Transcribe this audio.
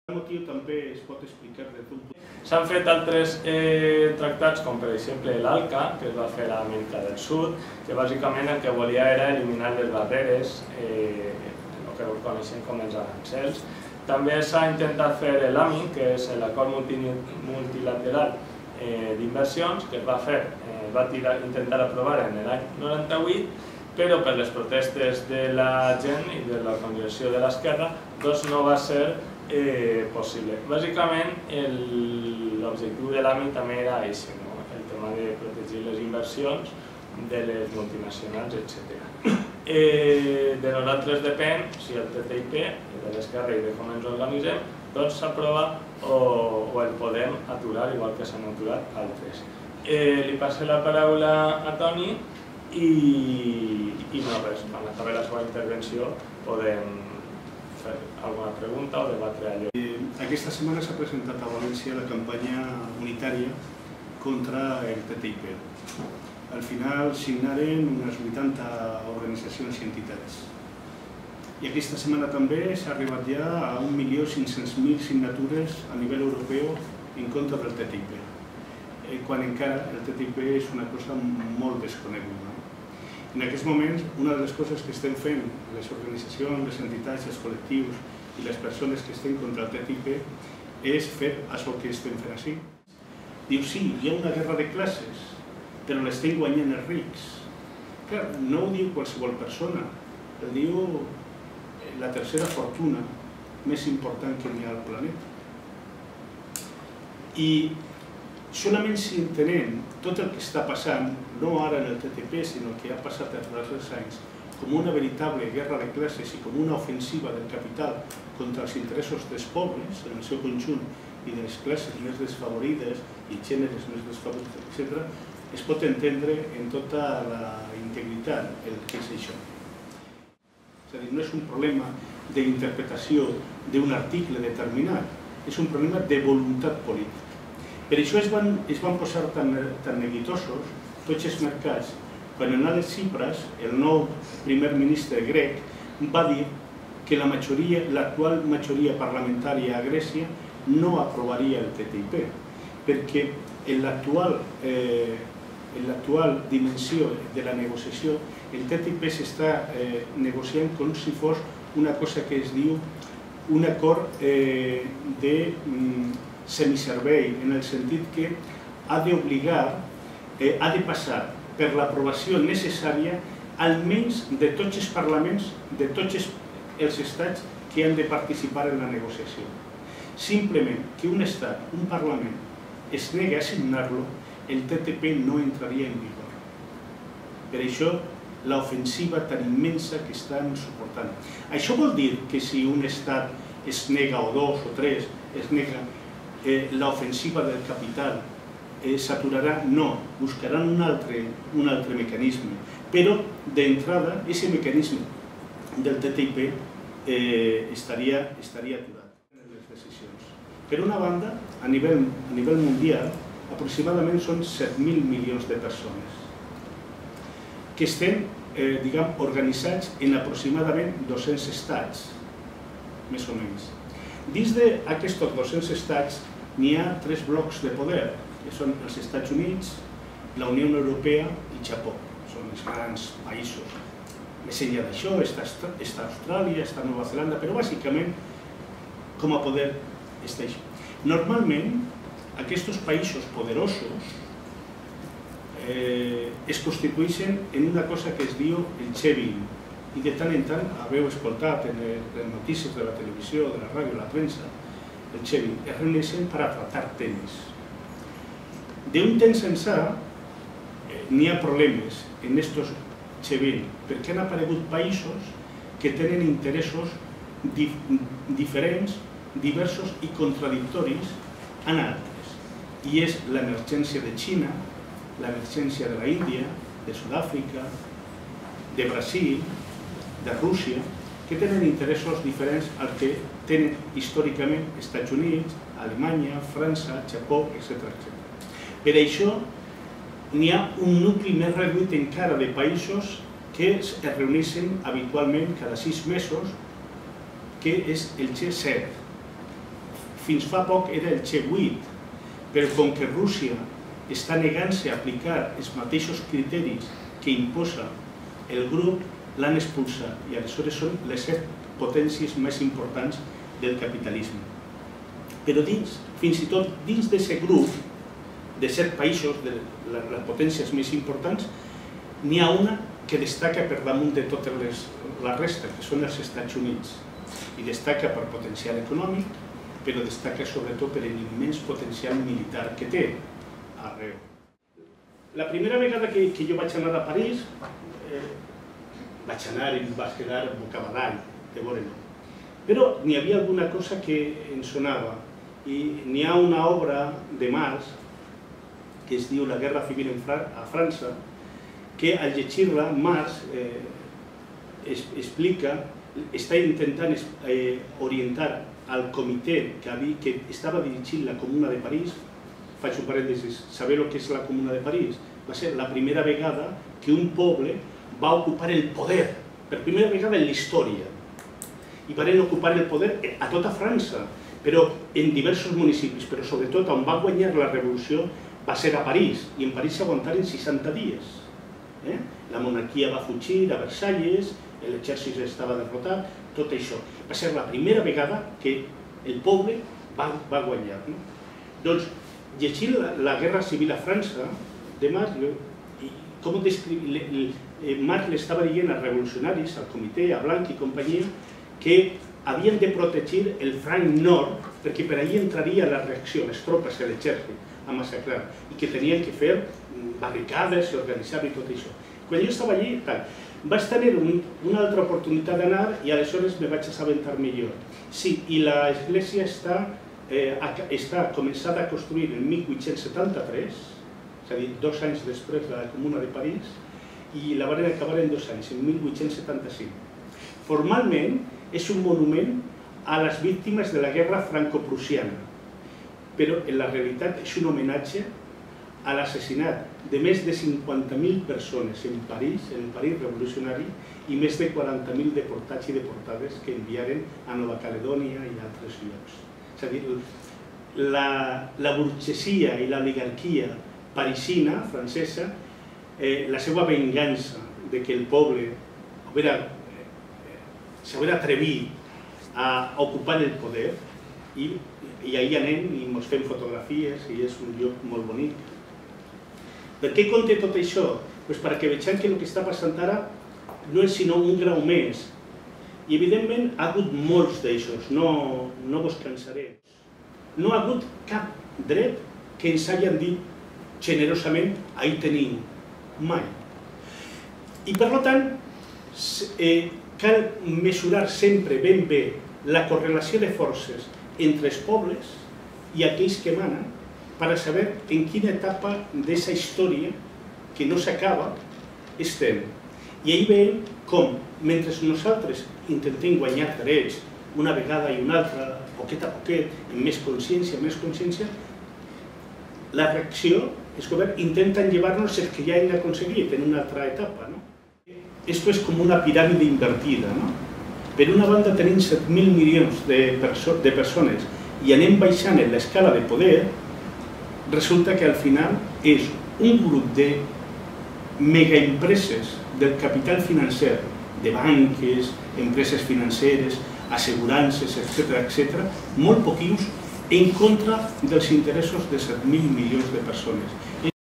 motiu també es pot explicar des d'un punt. S'han fet altres tractats, com per exemple l'ALCA, que es va fer a Amèrica del Sud, que bàsicament el que volia era eliminar les barreres, el que coneixem com els arancels. També s'ha intentat fer l'AMI, que és l'Acord Multilateral d'Inversions, que es va intentar aprovar en l'any 98, però per les protestes de la gent i de l'organització de l'esquerra no va ser possible. Bàsicament, l'objectiu de l'AMI també era això, el tema de protegir les inversions de les multinacionals, etc. De nosaltres depèn si el TTIP, de l'esquerra i de com ens organitzem, doncs s'aprova o el podem aturar, igual que s'han aturat altres. Li passo la paraula a Toni i no res, quan acabi la seva intervenció podem fer alguna pregunta o debatre allò. Aquesta setmana s'ha presentat a València la campanya unitària contra el TTIP. Al final signaren unes 80 organitzacions i entitats. I aquesta setmana també s'ha arribat ja a 1.500.000 signatures a nivell europeu en contra del TTIP, quan encara el TTIP és una cosa molt desconeguda. En aquests moments, una de les coses que estem fent les organitzacions, les entitats, els col·lectius i les persones que estem contra el TTIP és fer això que estem fent així. Diu, sí, hi ha una guerra de classes, però l'estem guanyant els rics. Clar, no ho diu qualsevol persona, el diu la tercera fortuna més important que hi ha al planeta. I solament si entenem tot el que està passant, no ara en el TTIP, sinó que ha passat els darrers anys, com una veritable guerra de classes i com una ofensiva del capital contra els interessos dels pobles, en el seu conjunt, i de les classes més desfavorides i gèneres més desfavorides, etc., es pot entendre en tota la integritat el que és això. És a dir, no és un problema d'interpretació d'un article determinat, és un problema de voluntat política. Per això es van posar tan neguitosos tots els mercats quan en Alexis Tsipras, el nou primer ministre grec, va dir que l'actual majoria parlamentària a Grècia no aprovaria el TTIP, perquè en l'actual dimensió de la negociació el TTIP s'està negociant com si fos una cosa que es diu un acord de semiservei, en el sentit que ha d'obligar, ha de passar per l'aprovació necessària almenys de tots els parlaments, de tots els estats que han de participar en la negociació. Simplement que un estat, un parlament, es nega a signar-lo, el TTIP no entraria en vigor. Per això, l'ofensiva tan immensa que estan suportant. Això vol dir que si un estat es nega, o dos o tres, es nega, l'ofensiva del capital s'aturarà? No, buscaran un altre mecanisme. Però, d'entrada, aquest mecanisme del TTIP estaria aturat en les decisions. Per una banda, a nivell mundial, aproximadament són 7.000 milions de persones que estem, organitzats en aproximadament 200 estats, més o menys. Dins d'aquests 200 estats n'hi ha 3 blocs de poder, que són els Estats Units, la Unió Europea i Japó. Són els grans països. Més enllà d'això està Austràlia, està Nova Zelanda, però bàsicament com a poder està això. Normalment, aquests països poderosos es constitueixen en una cosa que es diu el G20, i de tant en tant haveu escoltat en les notícies de la televisió, de la ràdio, de la premsa, el G20, es reuneixen per a tractar temes. D'un temps ençà n'hi ha problemes en aquests G20, perquè han aparegut països que tenen interessos diferents, diversos i contradictoris en altres. I és l'emergència de Xina, l'emergència de la Índia, de Sud-àfrica, de Brasil, de Rússia, que tenen interessos diferents als que tenen històricament Estats Units, Alemanya, França, Japó, etc. Per això n'hi ha un nucli més reduït encara de països que es reuneixen habitualment cada 6 mesos, que és el G7. fins fa poc era el G8, però com que Rússia està negant-se a aplicar els mateixos criteris que imposa el grup, l'han expulsat i aleshores són les 7 potències més importants del capitalisme. Però fins i tot dins d'aquest grup de 7 països, de les potències més importants, n'hi ha una que destaca per damunt de totes la resta, que són els Estats Units. I destaca per potencial econòmic, però destaca sobretot per l'immens potencial militar que té arreu. La primera vegada que jo vaig anar a París, vaig anar i em vaig quedar bocabadall, de veure-ho. Però n'hi havia alguna cosa que em sonava, i n'hi ha una obra de Marx que es diu La guerra civil a França, que al llegir-la Marx explica, està intentant orientar al comitè que estava dirigint la Comuna de París. Faig un parèntesis, sabeu el que és la Comuna de París? Va ser la primera vegada que un poble va ocupar el poder, per primera vegada en la història. I van ocupar el poder a tota França, però en diversos municipis, però sobretot on va guanyar la revolució va ser a París, i en París s'aguantaren 60 dies. La monarquia va fugir a Versalles, l'exèrcit estava derrotat, tot això. Va ser la primera vegada que el poble va guanyar. Doncs, llegint la guerra civil a França, de Marx, Marx l'estava dient als revolucionaris, al comitè, a Blanc i companyia, que havien de protegir el franc nord, perquè per allí entraria la reacció, les tropes i l'exèrcit a massacrar, i que tenien que fer barricades i organitzar i tot això. Quan jo estava allí, vaig tenir una altra oportunitat d'anar i aleshores me vaig assabentar millor. Sí, i l'església està començada a construir en 1873, és a dir, 2 anys després de la Comuna de París, i la van acabar en 2 anys, en 1875. Formalment, és un monument a les víctimes de la guerra franco-prussiana, però en la realitat és un homenatge a l'assassinat de més de 50.000 persones en París revolucionari, i més de 40.000 deportats i deportades que enviaren a Nova Caledònia i a altres llocs. És a dir, la burgesia i l'oligarquia parisina, francesa, la seva vengança de que el poble s'haver atrevit a ocupar el poder, i ahir anem i ens fem fotografies i és un lloc molt bonic. Per què conté tot això? Perquè vegem que el que està passant ara no és sinó un grau més. I evidentment ha hagut molts d'aixòs, no vos cansaré. No ha hagut cap dret que ens hagin dit generosament ahí teniu, mai. I per tant, cal mesurar sempre ben bé la correlació de forces entre els pobles i aquells que manen per saber en quina etapa d'aquesta història que no s'acaba estem. I ahir veiem com, mentre nosaltres intentem guanyar drets una vegada i una altra, poquet a poquet, amb més consciència, la reacció és que intenten llevar-nos el que ja hem aconseguit en una altra etapa. Esto es como una pirámide invertida. Per una banda tenim 7.000 milions de persones i anem baixant en l'escala de poder, resulta que al final és un grup de megaempreses del capital financer, de banques, empreses financeres, assegurances, etc., molt poquius en contra dels interessos de 7.000 milions de persones.